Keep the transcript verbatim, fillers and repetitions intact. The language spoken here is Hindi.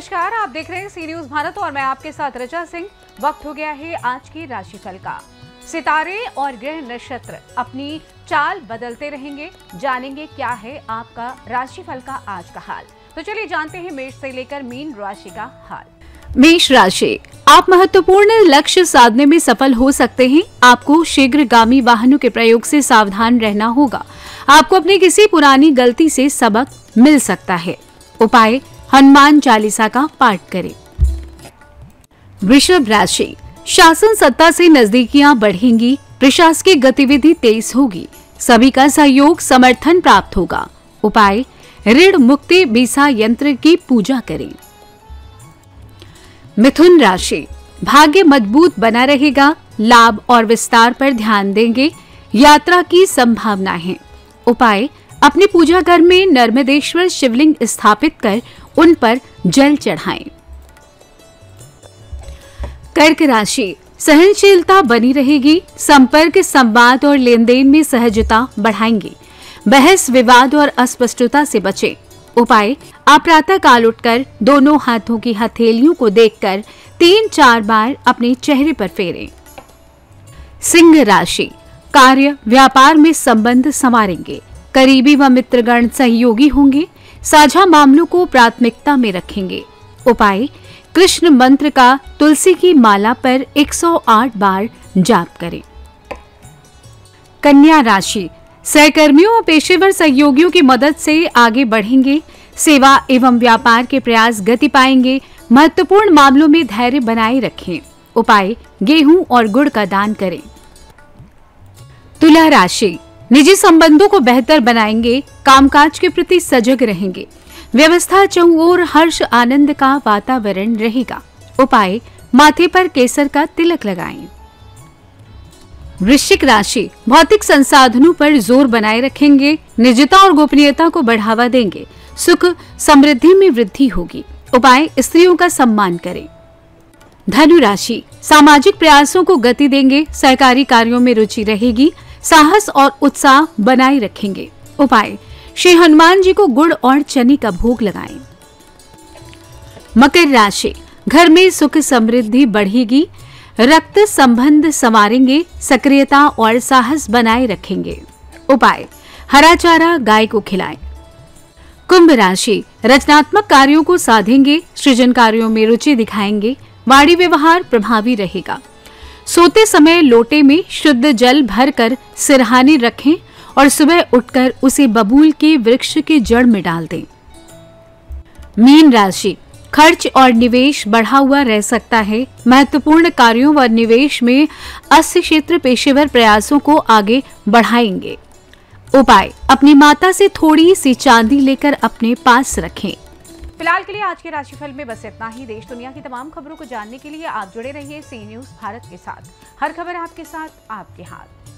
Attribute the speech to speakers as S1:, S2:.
S1: नमस्कार, आप देख रहे हैं सी न्यूज भारत और मैं आपके साथ रचा सिंह। वक्त हो गया है आज की राशिफल का। सितारे और ग्रह नक्षत्र अपनी चाल बदलते रहेंगे। जानेंगे क्या है आपका राशिफल का आज का हाल। तो चलिए जानते हैं मेष से लेकर मीन राशि का हाल। मेष राशि, आप महत्वपूर्ण लक्ष्य साधने में सफल हो सकते हैं। आपको शीघ्रगामी वाहनों के प्रयोग से सावधान रहना होगा। आपको अपनी किसी पुरानी गलती से सबक मिल सकता है। उपाय, हनुमान चालीसा का पाठ करें। वृषभ राशि, शासन सत्ता से नजदीकियां बढ़ेंगी। प्रशासकीय गतिविधि तेज होगी। सभी का सहयोग समर्थन प्राप्त होगा। उपाय, ऋण मुक्ति बीसा यंत्र की पूजा करें। मिथुन राशि, भाग्य मजबूत बना रहेगा। लाभ और विस्तार पर ध्यान देंगे। यात्रा की संभावना है। उपाय, अपने पूजा घर में नर्मदेश्वर शिवलिंग स्थापित कर उन पर जल चढ़ाएं। कर्क राशि, सहनशीलता बनी रहेगी। संपर्क, संवाद और लेन देन में सहजता बढ़ाएंगे। बहस, विवाद और अस्पष्टता से बचें। उपाय, आप प्रातः काल उठकर दोनों हाथों की हथेलियों को देखकर तीन चार बार अपने चेहरे पर फेरें। सिंह राशि, कार्य व्यापार में संबंध संवारेंगे। करीबी व मित्रगण सहयोगी होंगे। साझा मामलों को प्राथमिकता में रखेंगे। उपाय, कृष्ण मंत्र का तुलसी की माला पर एक सौ आठ बार जाप करें। कन्या राशि, सहकर्मियों और पेशेवर सहयोगियों की मदद से आगे बढ़ेंगे। सेवा एवं व्यापार के प्रयास गति पाएंगे। महत्वपूर्ण मामलों में धैर्य बनाए रखें। उपाय, गेहूं और गुड़ का दान करें। तुला राशि, निजी संबंधों को बेहतर बनाएंगे। कामकाज के प्रति सजग रहेंगे। व्यवस्था चहुओर हर्ष आनंद का वातावरण रहेगा। उपाय, माथे पर केसर का तिलक लगाएं। वृश्चिक राशि, भौतिक संसाधनों पर जोर बनाए रखेंगे। निजता और गोपनीयता को बढ़ावा देंगे। सुख समृद्धि में वृद्धि होगी। उपाय, स्त्रियों का सम्मान करें। धनु राशि, सामाजिक प्रयासों को गति देंगे। सहकारी कार्यों में रुचि रहेगी। साहस और उत्साह बनाए रखेंगे। उपाय, श्री हनुमान जी को गुड़ और चने का भोग लगाएं। मकर राशि, घर में सुख समृद्धि बढ़ेगी। रक्त संबंध संवारेंगे। सक्रियता और साहस बनाए रखेंगे। उपाय, हरा चारा गाय को खिलाएं। कुंभ राशि, रचनात्मक कार्यों को साधेंगे। सृजन कार्यों में रुचि दिखाएंगे। वाणी व्यवहार प्रभावी रहेगा। सोते समय लोटे में शुद्ध जल भरकर सिरहाने रखें और सुबह उठकर उसे बबूल के वृक्ष के जड़ में डाल दें। मीन राशि, खर्च और निवेश बढ़ा हुआ रह सकता है। महत्वपूर्ण कार्यों व निवेश में अस्य क्षेत्र पेशेवर प्रयासों को आगे बढ़ाएंगे। उपाय, अपनी माता से थोड़ी सी चांदी लेकर अपने पास रखें। फिलहाल के लिए आज के राशिफल में बस इतना ही। देश दुनिया की तमाम खबरों को जानने के लिए आप जुड़े रहिए सी न्यूज भारत के साथ। हर खबर आपके साथ, आपके हाथ।